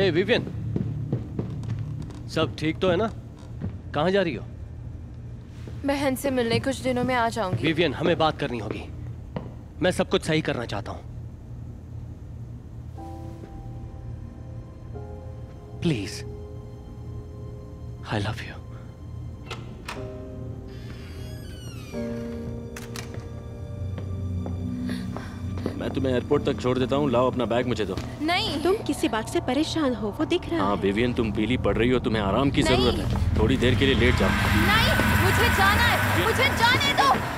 हे Vivian, सब ठीक तो है ना? कहाँ जा रही हो? बहन से मिलने कुछ दिनों में आ जाऊंगी। विवियन, हमें बात करनी होगी। मैं सब कुछ सही करना चाहता हूँ। Please, I love you. मैं तुम्हें एयरपोर्ट तक छोड़ देता हूँ। लाओ अपना बैग मुझे दो। नहीं, तुम किसी बात से परेशान हो, वो दिख रहा हाँ है। विवियन, तुम पीली पड़ रही हो, तुम्हें आराम की नहीं। जरूरत है। थोड़ी देर के लिए लेट जाओ। नहीं, मुझे जाना है, मुझे जाने दो।